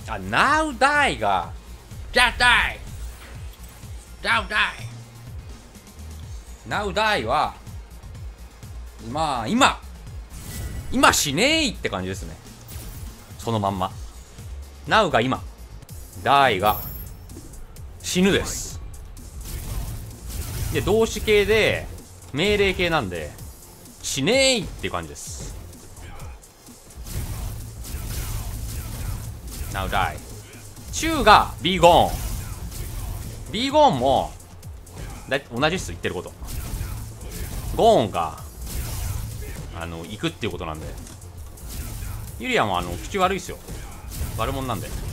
あ、Now Die が Just Die Now Die Now Die はまあ今死ねーって感じですね。そのまんま Now が今、 Die が死ぬです。で動詞形で命令形なんで死ねーっていう感じです。 Now Die 中が Be Gone Be Gone も同じっす、言ってること。ゴーンが行くっていうことなんで、ユリアも口悪いっすよ。悪者なんで。